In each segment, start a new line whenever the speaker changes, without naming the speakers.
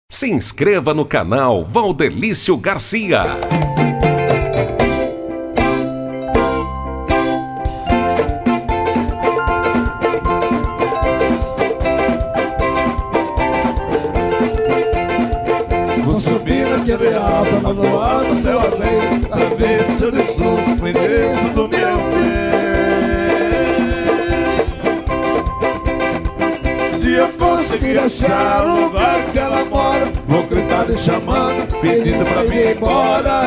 Se inscreva no canal Valdelício Garcia.
Vou subir naquele alto, lá no alto até o além, pra ver se eu descubro o endereço do meu bem. Se eu conseguir achar o lugar que ela mora, vou gritar lhe chamando, pedindo pra vir embora.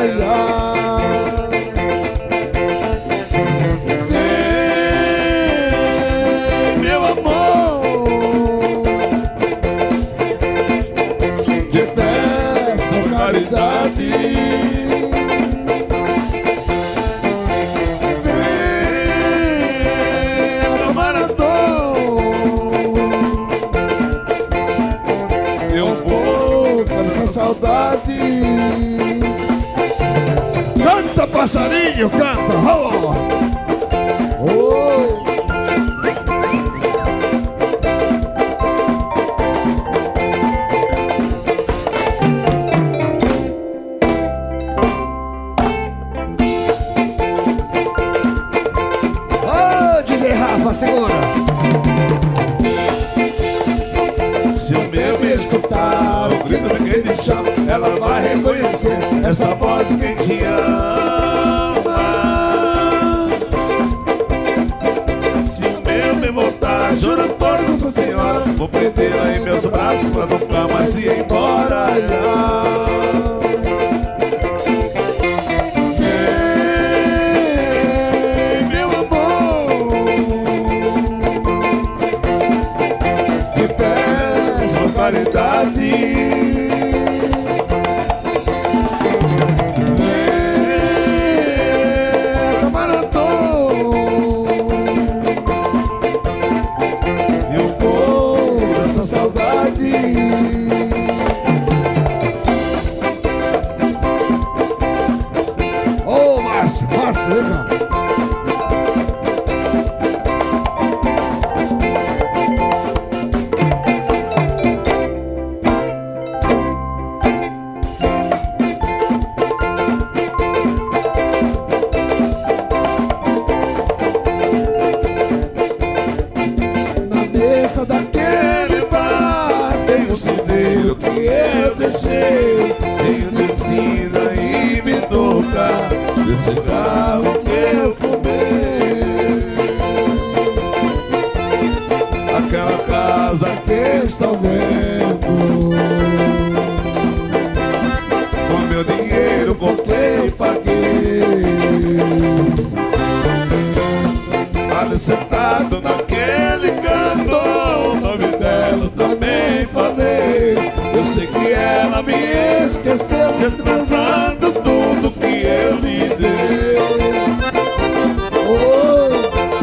Vem, meu amor, te peço caridade. Saudade. Canta, passarinho, canta. Oi. Ô, DJ Rafa, segura. Se o meu me escutar o grito de quem te chama, ela vai reconhecer essa voz de quem te ama. Se o meu me voltar, juro por Nossa Senhora, vou prendê-la em meus braços pra nunca mais ir embora. Vem, meu amor, te peço caridade. Ô, Márcio, vem cá. Na mesa daquele bar tem um cinzeiro que eu deixei, tem medicina e me toca e o cigarro que eu fumei. Aquela casa que estão vendo, com meu dinheiro comprei e paguei. Ali sentado naquele canto, o nome dela também falei. Eu sei que ela me esqueceu, retrasando tudo que eu lhe dei. Oi.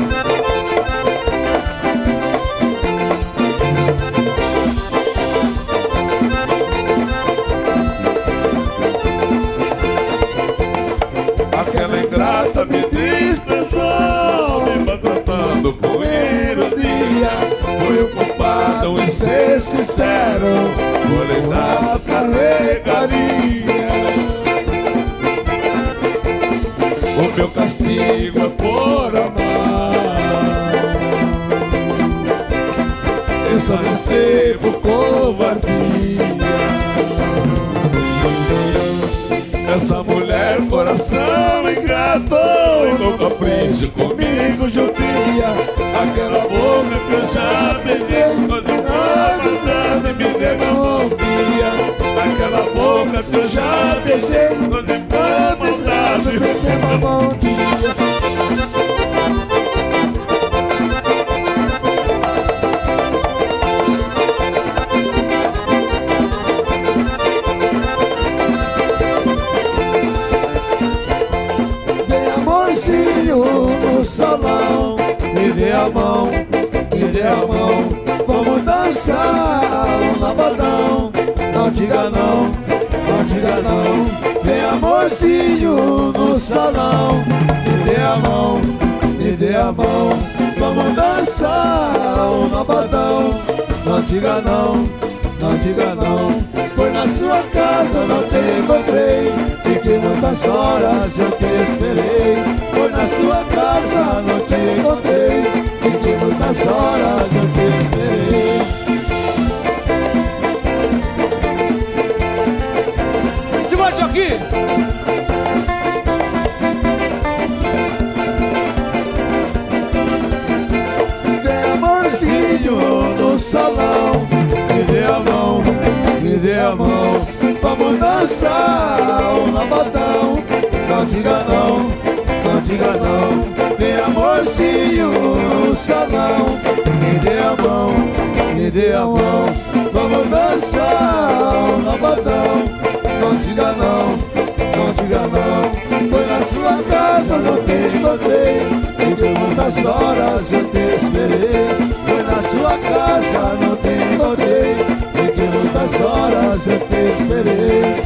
Aquela ingrata me dispensou, me maltratando com ironia. Foi o culpado em ser sincero, vou lhe dar pra regalia. O meu castigo é por amar, eu só recebo covardia. Essa mulher, coração ingrato, com capricho comigo judia. Aquela boca que eu já beijei, quando mandando me devolvia. Aquela boca que eu já beijei, quando mandando me devolvia. No salão, me dê a mão, me dê a mão, vamos dançar um lavadão. Não diga não, não diga não. Vem amorzinho no salão, me dê a mão, me dê a mão, vamos dançar um lavadão. Não diga não, não diga não. Foi na sua casa, não te encontrei. Fiquei muitas horas, eu te esperei. Foi na sua casa, não te encontrei. Fiquei muitas horas, eu te esperei.
Segura aqui!
Vem amorzinho no salão, me dê a mão, me dê a mão. Vamos dançar um lavadão. Não diga não, não diga não. Vem amorzinho no salão, me dê a mão, me dê a mão. Vamos dançar um lavadão. Não diga não, não diga não. Foi na sua casa, não te encontrei. Fiquei muitas horas, eu te esperei. Foi na sua casa, não te encontrei. Fiquei muitas horas, eu te esperei.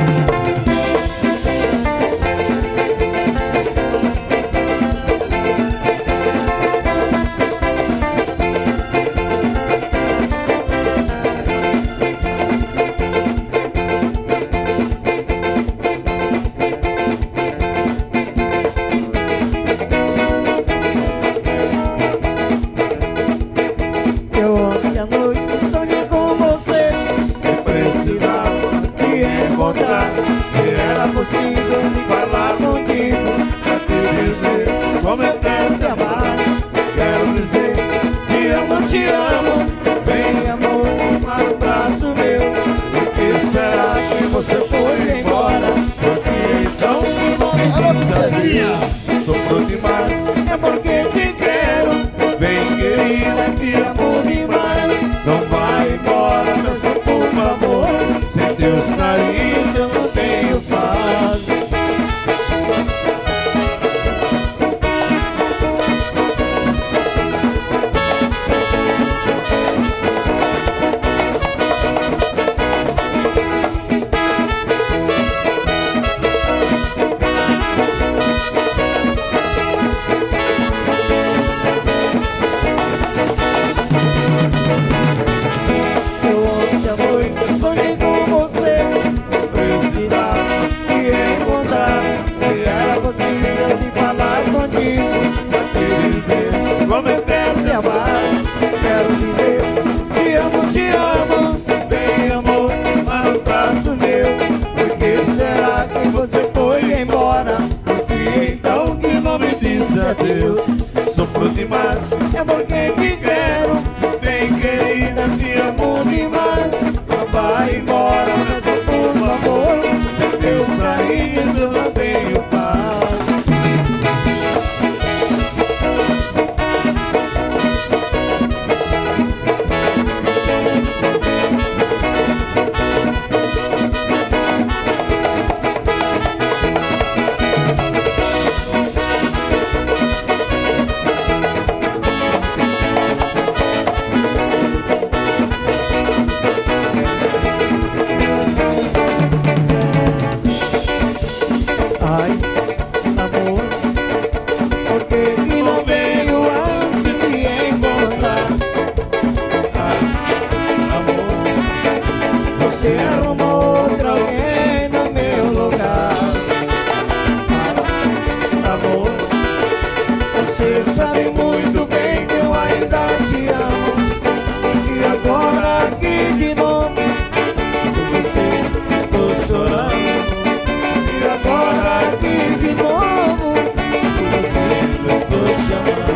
Sofro demais, é porque te quero. Vem querida, te amo demais. Não vai embora, peço por favor. Sem teus carinhos eu não tenho paz. Sofro demais, é porque te quero. Vem querida, te amo demais. Não vai embora, peço por favor. Sem teus carinhos eu não tenho paz. Você arrumou outra alguém no meu lugar. Amor, você sabe muito bem que eu ainda te amo. E agora aqui de novo, por você estou chorando. E agora aqui de novo, por você eu estou chamando.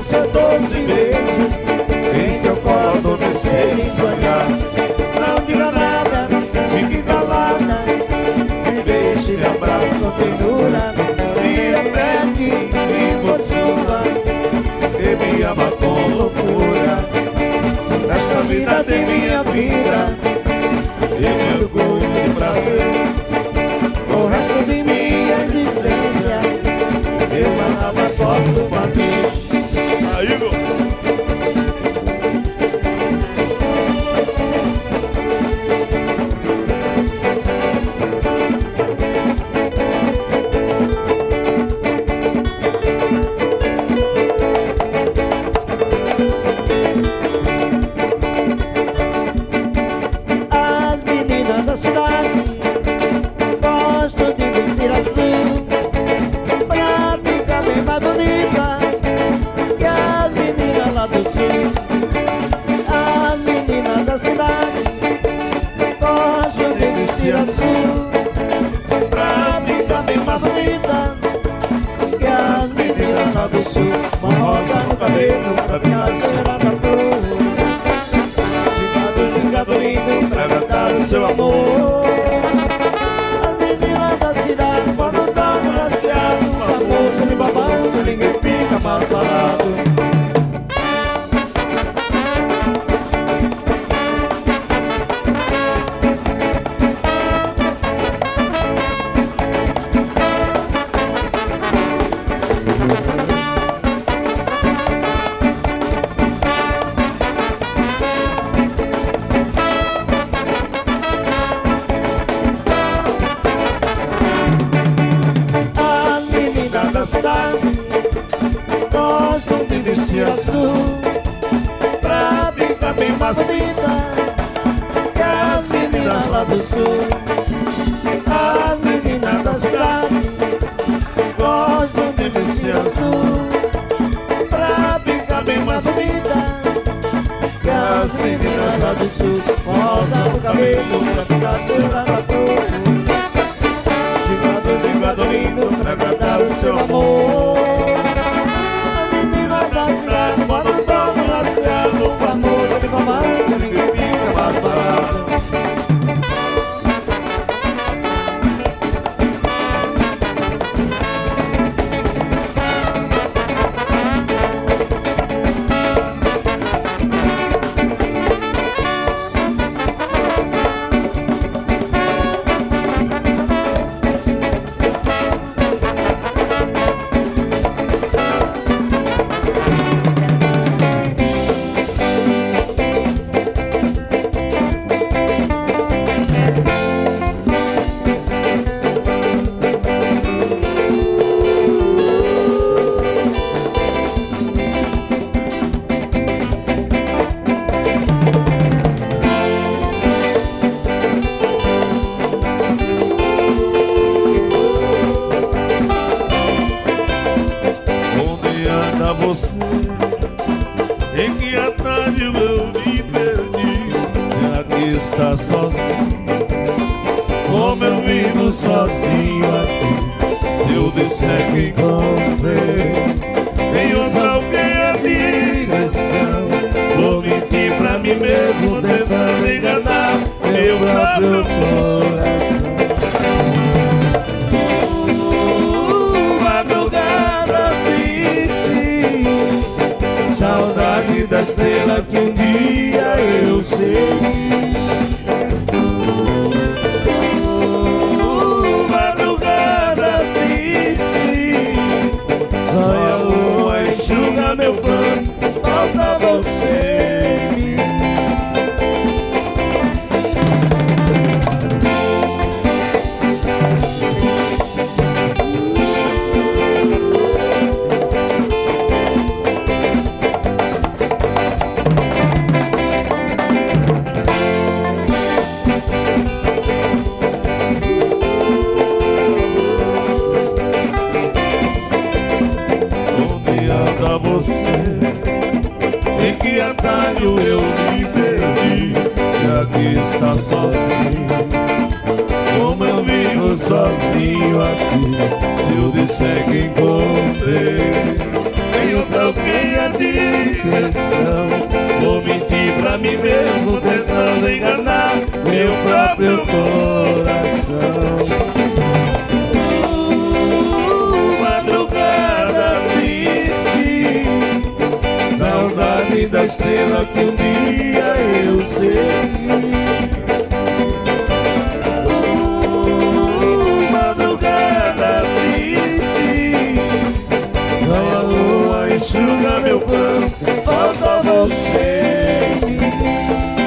seu doce beijo, em seu colo adormecer e sonhar. Não diga nada, fique calada, me beije, me abraça com ternura, me entregue, me possua, e me ama com loucura. Nessa vida tem minha vida e meu orgulho de prazer, o resto de minha existência eu mandava só sua família. Aí, as meninas da cidade gostam de vestir azul pra ficar bem mais bonita que as meninas lá do sul. As meninas da cidade gostam de vestir azul pra ficar bem mais bonita que as meninas lá do sul. Uma rosa no cabelo pra ficar cheirada na flor, de gado lindo pra agradar o seu amor. As meninas da cidade quando dá um glaciado, famoso de babado, ninguém fica mal falado. Gostam de vestir azul pra ficar bem mais bonita que as meninas lá do sul. As meninas da cidade gostam de vestir azul pra ficar bem mais bonita que as meninas lá do sul. Rosa no cabelo pra ficar cheirada na flor, de gado lindo pra agradar o seu amor. Quando tão glaciado, famoso de mamãe, ninguém fica mais parado. Você, em que atalho eu me perdi? Será que está sozinho? Como eu vivo sozinho aqui? Se eu disser que encontrei em outra alguém a direção, vou mentir pra mim mesmo, tentando enganar meu próprio coração. Madrugada triste, saudade da estrela que um dia eu segui. Madrugada triste, só a lua enxuga meu pranto, falta você. Em que atalho eu me perdi? Se aqui está sozinho, como eu vivo sozinho aqui? Se eu disser que encontrei em
caminho pra alguém a direção. Vou mentir pra mim mesmo, tentando enganar meu próprio coração. Madrugada triste, saudade da estrela que um dia eu segui. Madrugada triste, vai a lua, enxuga meu pranto, falta você em mim.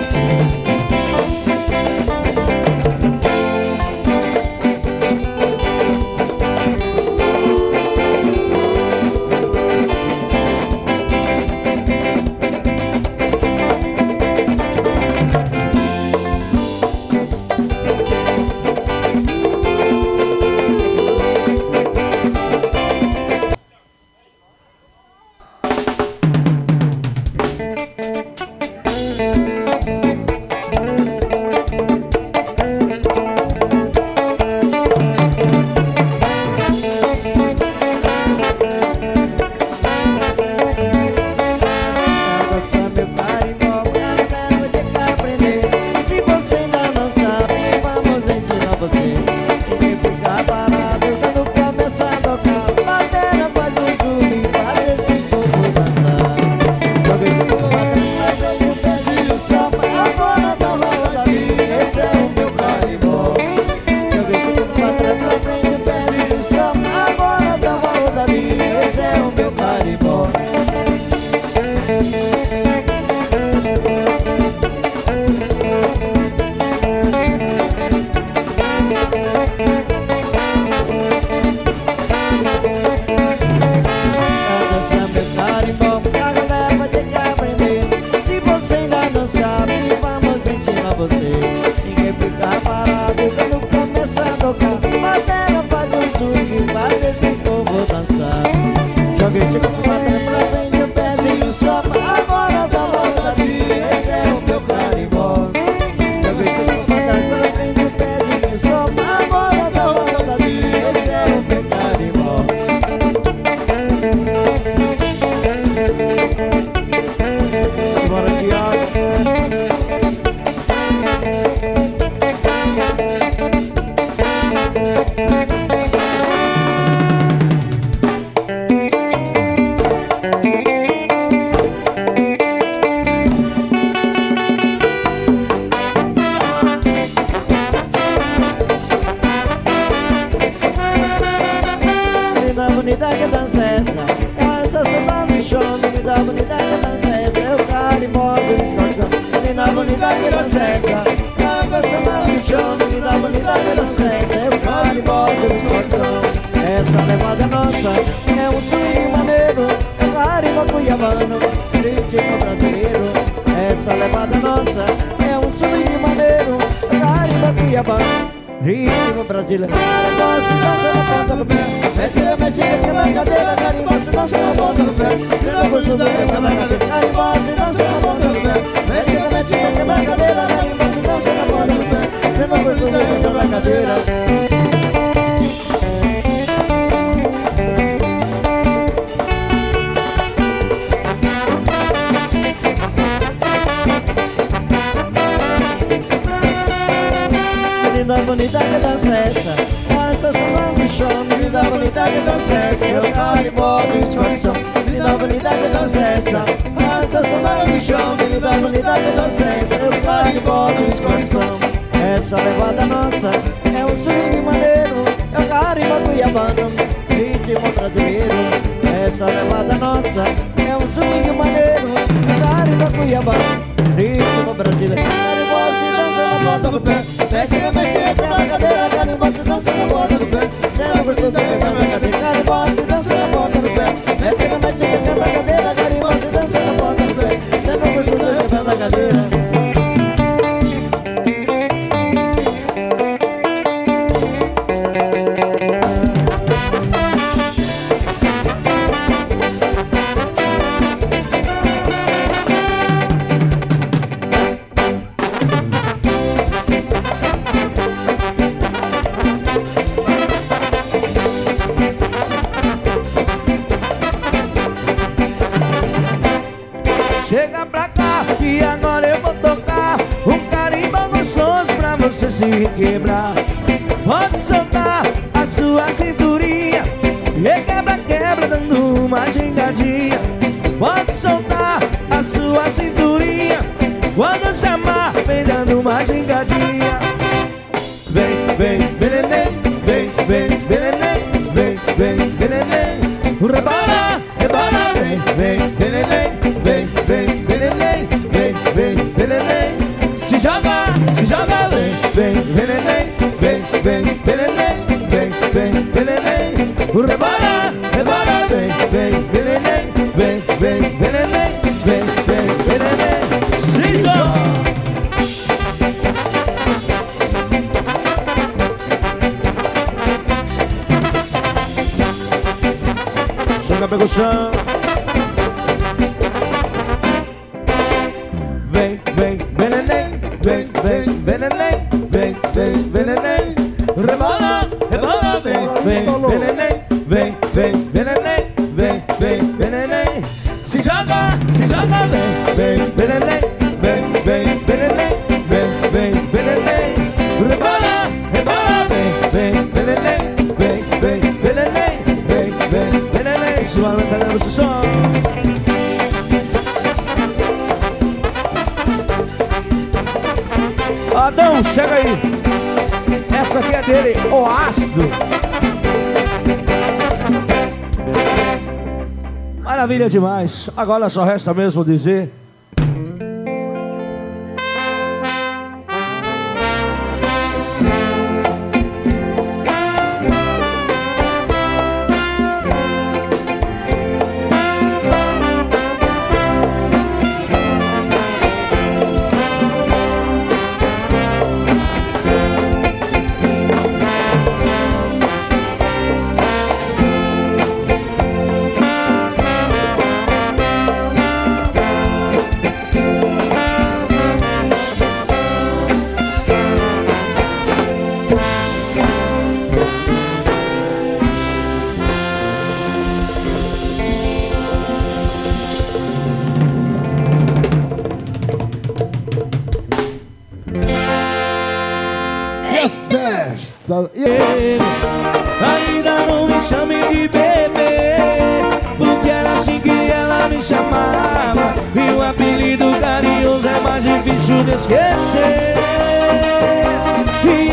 Essa levada nossa é um swing maneiro, é um carimbo cuiabano, ritmo brasileiro. Essa levada nossa é um swing maneiro, é um carimbo cuiabano, ritmo brasileiro. Carimbo se dança na ponta do pé, mexe, quebra a cadeira. Carimbo se dança na ponta do pé, quebra a cadeira. Carimbo se dança na ponta do pé, mexe, quebra a cadeira. Carimbo se dança na ponta do pé, quebra a cadeira. Menina bonita que dança essa, essa samba me chama. Menina bonita que dança essa, eu carimbó do escorção. Menina bonita que dança essa, essa samba me chama. Menina bonita que dança essa, eu carimbó do escorção. Essa levada nossa é um swing maneiro, é um carimbo cuiabano, ritmo brasileiro. Essa levada nossa é um swing maneiro, é um carimbo cuiabano, ritmo brasileiro. Carimbo se dança na ponta do pé, mexe, quebra a cadeira. Carimbo se dança na ponta do pé, quebra a cadeira. Carimbo se dança na ponta do pé, mexe, quebra a cadeira. Carimbo se dança na ponta do pé, quebra a cadeira.
se quebrar. Pode soltar a sua cinturinha e quebra-quebra dando uma gingadinha. Pode soltar a sua cinturinha, quando chamar vem dando uma gingadinha. Vem, vem, vem, neném, vem, vem, vem, neném, vem, vem, vem, neném. Rebola, rebola, vem, vem, vem, neném, vem, vem, vem, neném, vem, vem, vem, neném. Se joga, vem, vem, vem, neném, vem, vem, vem, neném, vem, vem, vem, neném. Rebola, rebola, vem, vem, vem, neném, vem, vem, vem, neném, vem, vem, vem, neném. Se joga. Pega o chão. Vem, vem, vem, neném, vem, vem, vem, neném, vem, vem, vem, neném. Rebola, rebola, vem, vem, vem, neném, vem, vem, vem, neném, vem, vem, vem, neném. Se joga, vem, vem, vem, neném, vem, vem, vem, neném, vem, vem, vem, neném. Rebola, rebola, vem, vem, vem, neném, vem, vem, vem, neném, vem, vem, vem, neném. Sua lâmpada no seu som. Adão, chega aí. Essa aqui é dele, o ácido. Maravilha demais. Agora só resta mesmo dizer: ainda não me chame de bebê, porque era assim que ela me chamava. E o apelido carinhoso é mais difícil de esquecer. E